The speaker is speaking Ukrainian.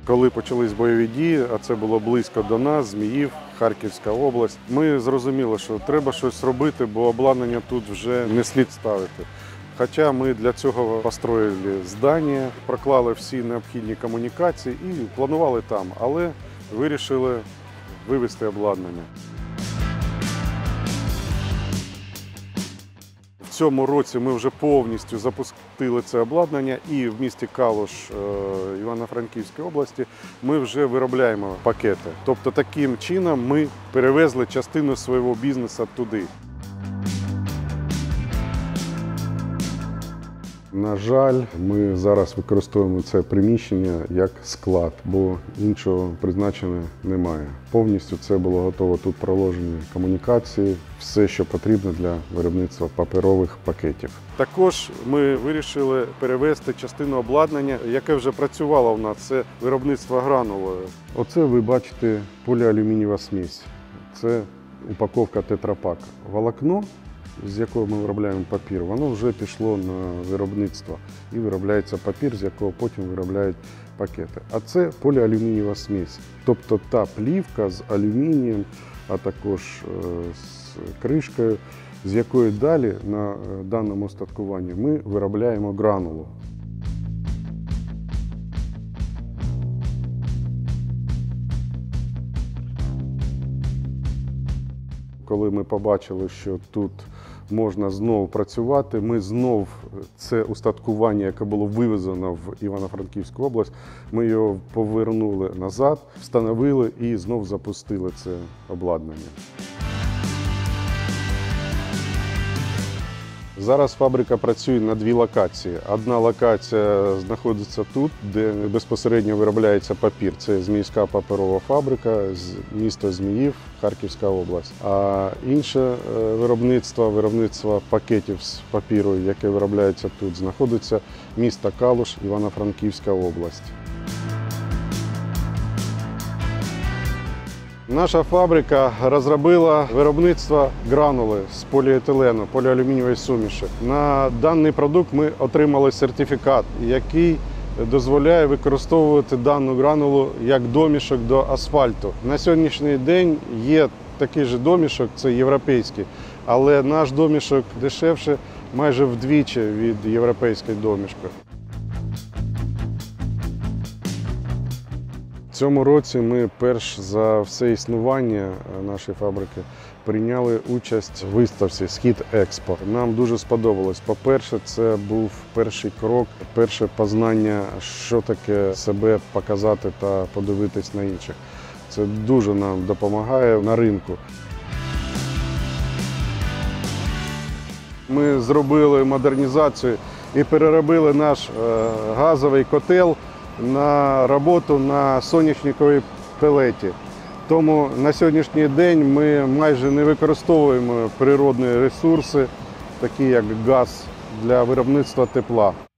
Коли почались бойові дії, а це було близько до нас, Зміїв, Харківська область, ми зрозуміли, що треба щось робити, бо обладнання тут вже не слід ставити. Хоча ми для цього построїли здання, проклали всі необхідні комунікації і планували там, але вирішили вивезти обладнання. В цьому році ми вже повністю запустили це обладнання і в місті Калуш Івано-Франківської області ми вже виробляємо пакети. Тобто таким чином ми перевезли частину свого бізнесу туди. На жаль, ми зараз використовуємо це приміщення як склад, бо іншого призначення немає. Повністю це було готово, тут проложені комунікації, все, що потрібно для виробництва паперових пакетів. Також ми вирішили перевезти частину обладнання, яке вже працювало у нас, це виробництво гранулою. Оце ви бачите поліалюмінієва смесь. Це упаковка тетрапак. Волокно, з якого ми виробляємо папір, воно вже пішло на виробництво і виробляється папір, з якого потім виробляють пакети. А це поліалюмінієва смесь, тобто та плівка з алюмінієм, а також з кришкою, з якої далі на даному устаткуванні ми виробляємо гранулу. Коли ми побачили, що тут можна знову працювати, ми знов це устаткування, яке було вивезено в Івано-Франківську область, ми його повернули назад, встановили і знов запустили це обладнання. Зараз фабрика працює на дві локації. Одна локація знаходиться тут, де безпосередньо виробляється папір. Це Зміївська паперова фабрика, місто Зміїв, Харківська область. А інше виробництво пакетів з папіру, яке виробляється тут, знаходиться місто Калуш, Івано-Франківська область. Наша фабрика розробила виробництво гранули з поліетилену, поліалюмінієвої суміші. На даний продукт ми отримали сертифікат, який дозволяє використовувати дану гранулу як домішок до асфальту. На сьогоднішній день є такий же домішок, це європейський, але наш домішок дешевше майже вдвічі від європейської домішки. В цьому році ми перш за все існування нашої фабрики прийняли участь в виставці «Схід-Експо». Нам дуже сподобалось. По-перше, це був перший крок, перше познання, що таке себе показати та подивитись на інших. Це дуже нам допомагає на ринку. Ми зробили модернізацію і переробили наш газовий котел на роботу на соняшниковій пелеті. Тому на сьогоднішній день ми майже не використовуємо природні ресурси, такі як газ, для виробництва тепла.